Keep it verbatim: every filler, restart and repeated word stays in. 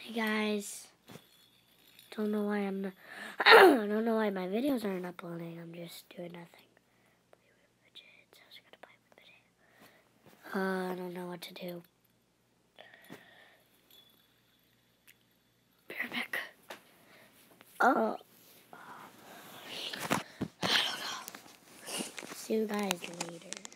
Hey guys, don't know why I'm not, I don't know why my videos aren't uploading. I'm just doing nothing. Uh, I don't know what to do. Be right back. Oh, I don't know. See you guys later.